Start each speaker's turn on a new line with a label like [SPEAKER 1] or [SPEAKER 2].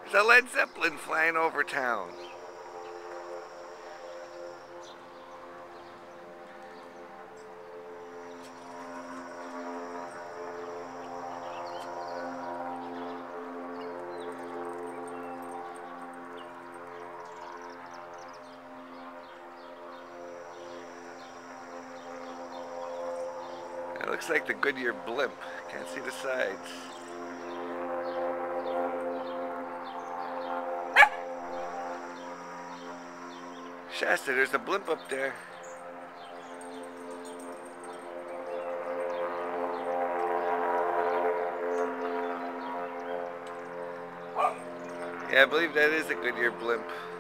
[SPEAKER 1] There's a Led Zeppelin flying over town. It looks like the Goodyear blimp. Can't see the sides. Shasta, there's a blimp up there. Yeah, I believe that is a Goodyear blimp.